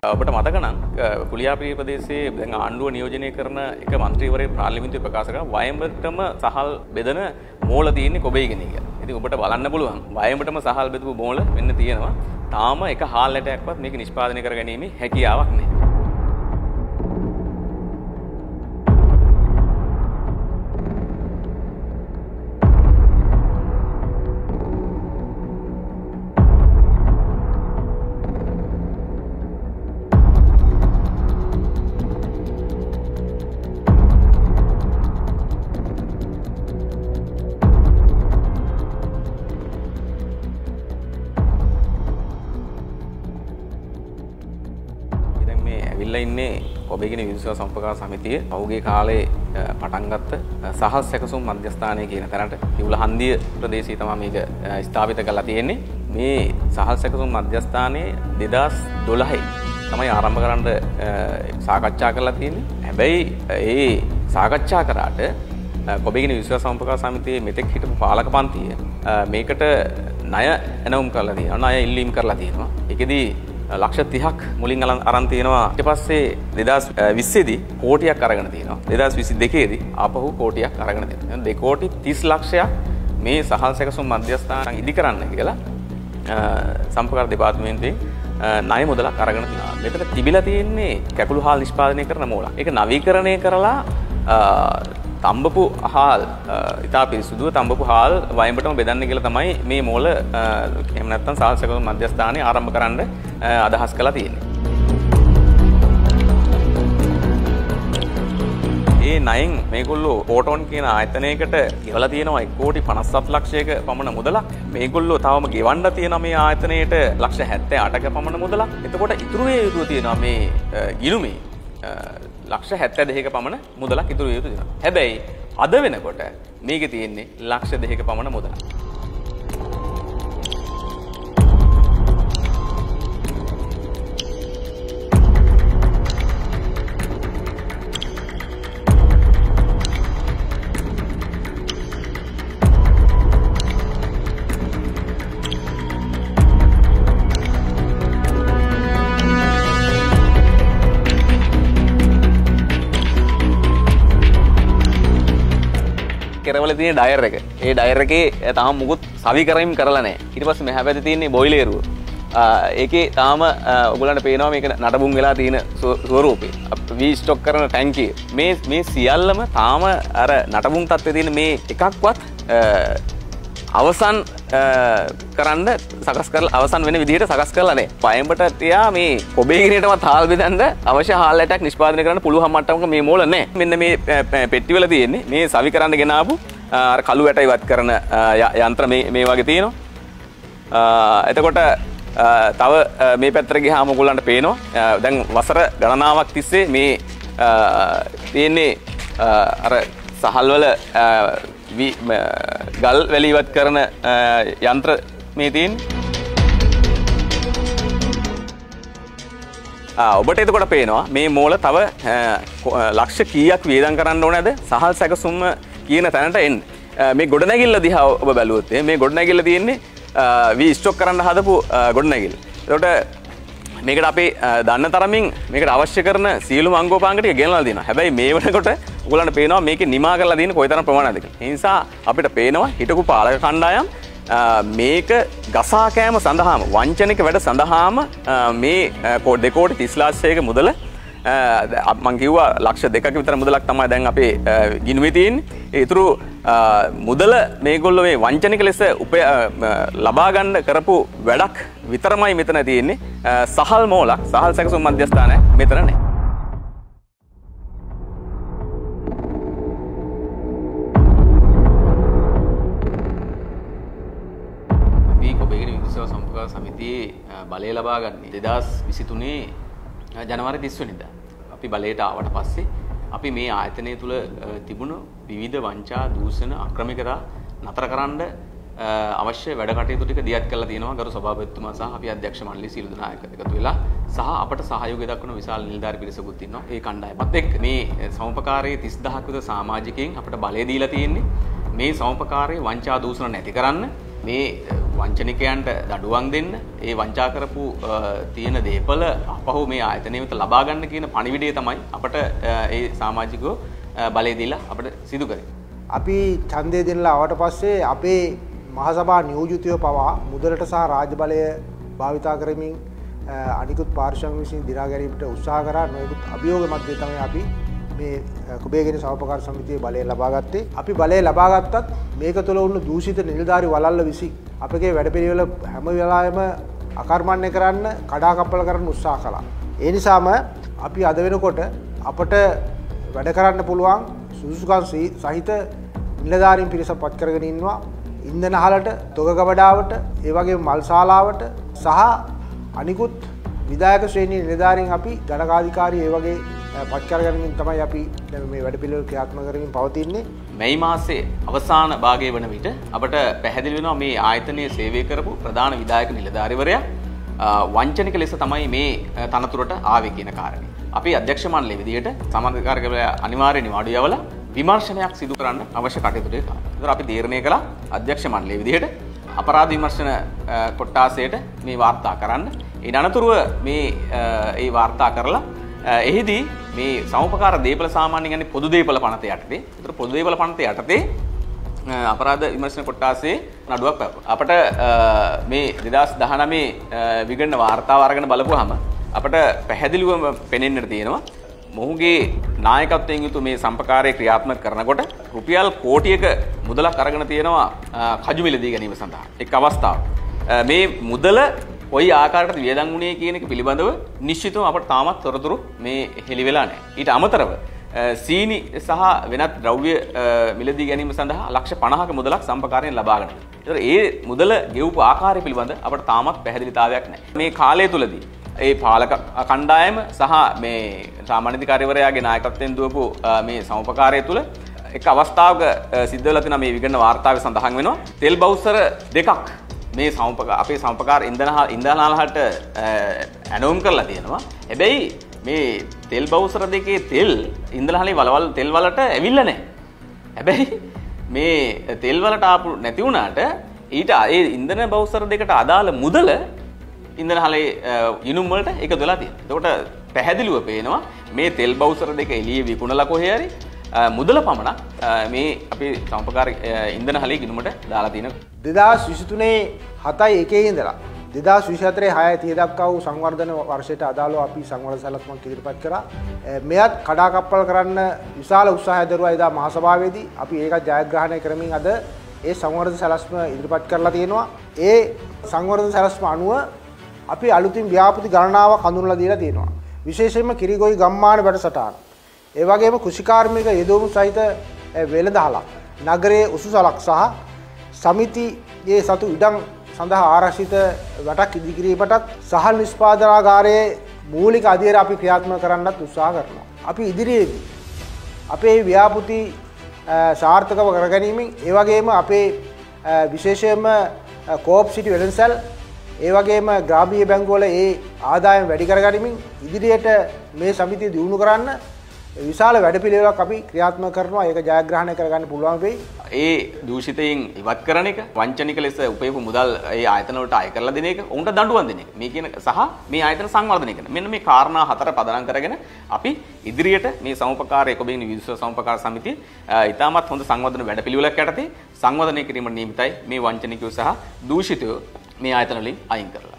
ඔබට මතක නම් කුලියාපිටිය ප්‍රදේශයේ දැන් ආණ්ඩුව නියෝජනය කරන එක മന്ത്രിවරයෙක් පාර්ලිමේන්තුවේ ප්‍රකාශ කරා වයඹටම සහල් බෙදන මෝල තියෙන්නේ කොබේගෙන කියලා. ඉතින් ඔබට බලන්න පුළුවන් වයඹටම සහල් බෙදපු මෝල වෙන්න තියෙනවා. තාම එක හාල් ඇටයක්වත් මේක නිෂ්පාදනය කරගැනීමේ හැකියාවක් නැහැ. ඉන්නේ ඔබේගෙන විශ්ව සම්ප්‍රදාය සමිතිය පහුගිය කාලේ පටන් ගත්ත සහල් සැකසුම් මධ්‍යස්ථානය කියන තැනට කිව්ල හන්දිය ප්‍රදේශයේ තමයි මේක ස්ථාපිත කරලා තියෙන්නේ. මේ සහල් සැකසුම් මධ්‍යස්ථානයේ 2012 තමයි ආරම්භ කරන්න සාකච්ඡා කරලා තියෙන්නේ. හැබැයි ඒ සාකච්ඡා කරාට ඔබේගෙන විශ්ව සම්ප්‍රදාය සමිතියේ මෙතෙක් හිටපු පාලක පන්තිය මේකට ණය එනවුම් කරලා තියෙනවා. ණය ඉල්ලීම් කරලා තියෙනවා. ඒකෙදී ලක්ෂ 30ක් මුලින් අරන් තියෙනවා. ඊට පස්සේ 2020 දී කෝටියක් අරගෙන තියෙනවා. 2022 දී ආපහු කෝටියක් අරගෙන තියෙනවා. 2 කෝටි 30 ලක්ෂයක් මේ සහල් සැකසුම් මධ්‍යස්ථාන ඉදි කරන්න කියලා සම්ප්‍රදාය දෙපාර්තමේන්තුවෙන් ණය මුදලක් අරගෙන තියෙනවා. මෙතන තිබිලා තියෙන්නේ කැකුළු හාල් නිෂ්පාදනය කරන මෝලක්. ඒක නවීකරණය කරලා තඹපු හාල් ඉතා පිරිසුදුව තඹපු හාල් වයඹටම බෙදන්න කියලා තමයි මේ මෝල එහෙම නැත්නම් සහල් සැකසුම් මධ්‍යස්ථානය ආරම්භ කරන්න අදහස් කළා තියෙන්නේ. ඒ ණයෙන් මේගොල්ලෝ පෝටෝන් කියන ආයතනයකට ගෙවලා තියෙනවා 1 කෝටි 57 ලක්ෂයක පමණ මුදලක්. මේගොල්ලෝ තවම ගෙවන්න තියෙනවා මේ ආයතනයට ලක්ෂ 78ක පමණ මුදලක්. එතකොට ඉතුරු වේ යුතු තියෙනවා මේ ගිණුමේ ලක්ෂ 72ක පමණ මුදලක් ඉතුරු යුතු තියෙනවා. හැබැයි අද වෙනකොට මේකේ තියෙන්නේ ලක්ෂ 2ක පමණ මුදලක්. කෙරවල තියෙන ඩයර් එක. ඒ ඩයර් එකේ තාම මුකුත් සවි කරමින් කරලා නැහැ. ඊට පස්සේ මෙහා පැත්තේ තියෙන්නේ බොයිලරුව. ඒකේ තාම ඔයගොල්ලන්ට පේනවා මේක නටබුන් වෙලා තියෙන ස්වරූපේ. වී ස්ටොක් කරන ටැංකිය. මේ සියල්ලම තාම අර නටබුන් තත්ත්වයේ තියෙන මේ එකක්වත් අවසන් කරන්න සකස් කරලා අවසන් වෙන විදිහට සකස් කරලා නැහැ. වයඹට තියා මේ කොබේගිරියටමත් හාල් බෙදන්න අවශ්‍ය හාල් ඇටයක් නිෂ්පාදනය කරන්න පුළුවන් මට්ටමක මේ මෝල නැහැ. මෙන්න මේ පෙට්ටිවල තියෙන්නේ මේ සවි කරන්න ගෙනාවු අර කළු ඇට ඉවත් කරන යන්ත්‍ර මේ වගේ තියෙනවා. එතකොට තව මේ පැත්තට ගියාම ඔයගොල්ලන්ට පේනවා දැන් වසර ගණනාවක් තිස්සේ මේ තියෙන්නේ අර සහල් වල ගල් වැලි ඉවත් කරන යන්ත්‍ර මේ තියෙන්නේ. ඔබට එතකොට පේනවා මේ මෝල තව ලක්ෂ කීයක් වියදම් කරන්න ඕනද සහල් සැකසුම් කියන තැනට එන්න. මේ ගොඩනැගිල්ල දිහා ඔබ බැලුවොත් මේ ගොඩනැගිල්ල තියෙන්නේ වී ස්ටොක් කරන්න හදපු ගොඩනැගිල්ල. එතකොට මේකට අපි දන්න තරමින් මේකට අවශ්‍ය කරන සියලුම අංගෝපාංග ටික ගෙනලා දෙනවා. හැබැයි මේ වෙනකොට ඔයගොල්ලන්ට පේනවා මේකේ නිමා කරලා තියෙන කොයිතරම් ප්‍රමාණයක්ද කියලා. ඒ නිසා අපිට පේනවා හිටපු පාලක කණ්ඩායම් මේක ගසා කෑම සඳහාම වංචනික වැඩ සඳහාම මේ 2 කෝටි 30 ලක්ෂයක මුදල මම කිව්වා ලක්ෂ 2ක විතර මුදලක් තමයි දැන් අපේ ගිණුමේ තියෙන්නේ. ඒ ඉතුරු මුදල මේගොල්ලෝ මේ වංචනික ලෙස ලබා ගන්න කරපු වැඩක් විතරමයි මෙතන තියෙන්නේ. සහල් මෝලක් සහල් සැකසුම් මධ්‍යස්ථානය මෙතන නැහැ. අපි කොබේගිරි විශ්ව සම්ප්‍රදාය සමිතියේ බලය ලබා ගන්නේ 2023 ජනවාරි 30 වෙනිදා. අපි බලයට ආවට පස්සේ අපි මේ ආයතනය තුල තිබුණු විවිධ වංචා දූෂණ අක්‍රමිකතා නතරකරන්න අවශ්‍ය වැඩ කටයුතු ටික දියත් කරලා තියෙනවා ගරු සභාපතිතුමා සහ අපි අධ්‍යක්ෂ මණ්ඩලයේ සීල නායක එකතු වෙලා සහ අපට සහයෝගය දක්වන විශාල නිලධාරි පිරිසකුත් ඉන්නවා. ඒ කණ්ඩායමත් එක්ක මේ සමපකාරයේ 30000ක විතර සමාජිකයන් අපට බලය දීලා තියෙන්නේ මේ සමපකාරයේ වංචා දූෂණ නැති කරන්න මේ වංචනිකයන්ට දඩුවම් දෙන්න, ඒ වංචා කරපු තියෙන දේපල අපහු මේ ආයතනය වෙත ලබා ගන්න කියන පණිවිඩය තමයි අපට ඒ සමාජිකව බලය දීලා අපිට සිදු කරේ. අපි ඡන්දය දෙන්නලා ආවට පස්සේ අපේ මහසභා නියෝජිතයෝ පවා මුදලට සහ රාජ්‍ය බලය භාවිතා කරමින් අනිකුත් පාර්ශ්වයන් විසින් දිනා ගැනීමට උත්සාහ කරා. නොයෙකුත් අභියෝග මැද්දේ තමයි අපි මේ කුබේගිනි සහෝපකාර සමිතියේ බලය ලබා ගත්තේ. අපි බලය ලබා ගත්තත් මේක තුළ වුණු දූෂිත නිලධාරි වලල්ල විසින් අපගේ වැඩපිළිවෙල හැම වෙලාවෙම අකර්මණ්‍ය කරන්න, කඩාකප්පල කරන්න උත්සාහ කළා. ඒ නිසාම අපි අද වෙනකොට අපට වැඩ කරන්න පුළුවන් සුදුසුකම් සහිත නිලධාරීන් පිරිසක් පත් කරගෙන ඉන්නවා. ඉන්ධන හලට, තොග ගබඩාවට, ඒ වගේම මල් ශාලාවට සහ අනිකුත් විධායක ශ්‍රේණියේ නිලධාරීන් අපි ගණකාධිකාරී ඒ වගේ පත් කරගනිමින් තමයි අපි මේ වැඩපිළිවෙල ක්‍රියාත්මක කරමින් පවතින්නේ. මේ මාසයේ අවසාන භාගයේ වන විට අපට පැහැදිලි වෙනවා මේ ආයතනයේ සේවය කරපු ප්‍රධාන විධායක නිලධාරිවරයා වංචනික ලෙස තමයි මේ තනතුරට ආවේ කියන කාරණේ. අපි අධ්‍යක්ෂ මණ්ඩලයේ විදිහට සමාජකාරකවරයා අනිවාර්ය නිවාඩු යවලා විමර්ශනයක් සිදු කරන්න අවශ්‍ය කටයුතු ටික කරා. ඒතර අපි තීරණය කළා අධ්‍යක්ෂ මණ්ඩලයේ විදිහට අපරාධ විමර්ශන කොට්ටාසයට මේ වාර්තා කරන්න. ඒ අනතුරුව මේ ඒ වාර්තා කරලා එහිදී මේ සමුපකාර දීපල සාමාන්‍යයෙන් යන්නේ පොදු දීපල පනත යටතේ. ඒතර පොදු දීපල පනත යටතේ අපරාධ විමර්ශන කොට්ටාසේ නඩුවක් පැවරුණා. අපට මේ 2019 විගණන වාර්තාව අරගෙන බලපුවාම අපට පැහැදිලිවම පෙනෙන්නට තියෙනවා මොහුගේ නායකත්වයෙන් යුතු මේ සම්පකාරයේ ක්‍රියාත්මක කරනකොට රුපියල් කෝටියක මුදලක් අරගෙන තියෙනවා කජු මිලදී ගැනීම සඳහා. එක් අවස්ථාවක්. මේ මුදල කොයි ආකාරයකටද වියදම් වුණේ කියන එක පිළිබඳව නිශ්චිතව අපට තාමත් තොරතුරු මේ හෙළි වෙලා නැහැ. ඊට අමතරව සීනි සහ වෙනත් ද්‍රව්‍ය මිලදී ගැනීම සඳහා ලක්ෂ 50ක මුදලක් සම්පකාරයෙන් ලබාගෙන. ඒතර ඒ මුදල ගෙවපු ආකාරය පිළිබඳ අපට තාමත් පැහැදිලිතාවයක් නැහැ. මේ කාලය තුලදී ඒ පාලක කණ්ඩායම සහ මේ සාමාන්‍යාධිකාරිවරයාගේ නායකත්වයෙන් දුවපු මේ සමුපකාරය තුල එක් අවස්ථාවක සිද්ධ වෙලා තියෙන මේ විගණන වාර්තාවේ සඳහන් වෙනවා තෙල් බවුසර දෙකක් මේ අපේ සමුපකාර ඉන්ධනහලට ඇනෝම් කරලා තියෙනවා. හැබැයි මේ තෙල් බවුසර දෙකේ තෙල් ඉන්ධනහලේ වලවල් තෙල් වලට ඇවිල්ලා නැහැ. හැබැයි මේ තෙල් වලට ආපු නැති වුණාට ඊට ඒ ඉන්ධන බවුසර දෙකට අදාළ මුදල ඉන්ධනහලේ ගිණුම් වලට එකතු වෙලා තියෙනවා. එතකොට පැහැදිලිව පේනවා මේ තෙල් බවුසර දෙක එළියේ විකුණලා කොහේ හරි මුදල පමණක් මේ අපේ සම්පකාර ඉන්ධනහලේ ගිණුමට දාලා තියෙනවා. 2023 7/1 ඉඳලා 2024 6/30 දක්වා වූ සංවර්ධන වර්ෂයට අදාළව අපි සංවර්ධන සැලැස්මක් ඉදිරිපත් කරා. මෙයත් කඩාකප්පල් කරන්න විශාල උත්සාහයක් දරුවා එදා මහසභාවේදී. අපි ඒකත් ජයග්‍රහණය කරමින් අද ඒ සංවර්ධන සැලැස්ම ඉදිරිපත් කරලා තියෙනවා. ඒ සංවර්ධන සැලැස්ම අනුව අපි අලුතින් ව්‍යාපෘති ගණනාවක් හඳුන්වලා දීලා තියෙනවා. විශේෂයෙන්ම කිරිගොයි ගම්මාන වැඩසටහන. ඒ වගේම කෘෂිකාර්මික යෙදවුම් සහිත වෙළඳහලක්, නගරයේ උසුසලක් සහ සමිතියේ සතු ඉඩම් සඳහා ආරක්ෂිත වැටක් ඉදිකිරීමටත් සහල් නිෂ්පාදනාගාරයේ මූලික අධීර අපි ක්‍රියාත්මක කරන්නත් උත්සාහ කරනවා. අපි ඉදිරියේදී අපේ ව්‍යාපෘති සාර්ථකව කරගැනීමෙන් ඒ වගේම අපේ විශේෂයෙන්ම කෝප් සිටි වෙළඳසැල් ඒ වගේම ග්‍රාමීය බැංකුවල ඒ ආදායම් වැඩි කරගනිමින් ඉදිරියට මේ සමිතිය දියුණු කරන්න විශාල වැඩපිළිවෙලක් අපි ක්‍රියාත්මක කරනවා. ඒක ජයග්‍රහණය කරගන්න පුළුවන් වෙයි. ඒ දූෂිතයින් ඉවත් කරන එක, වංචනික ලෙස උපයපු මුදල් ඒ ආයතන වලට අය කරලා දෙන එක, උන්ට දඬුවම් දෙන එක. මේ කියන සහ මේ ආයතන සංවර්ධනය කරන. මෙන්න මේ කාරණා හතර පදනම් කරගෙන අපි ඉදිරියට මේ සමුපකාර එකොබින් විශ්ව සමුපකාර සමිතිය ඉතාමත් හොඳ සංවර්ධන වැඩපිළිවෙලක් යටතේ සංවර්ධනය කිරීමට නියමිතයි. මේ වංචනිකයෝ සහ දූෂිතයෝ මේ ආයතන වලින් අයින් කරලා